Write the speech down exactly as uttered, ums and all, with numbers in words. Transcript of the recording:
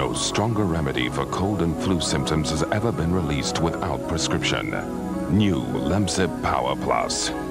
No stronger remedy for cold and flu symptoms has ever been released without prescription. New Lemsip Power Plus.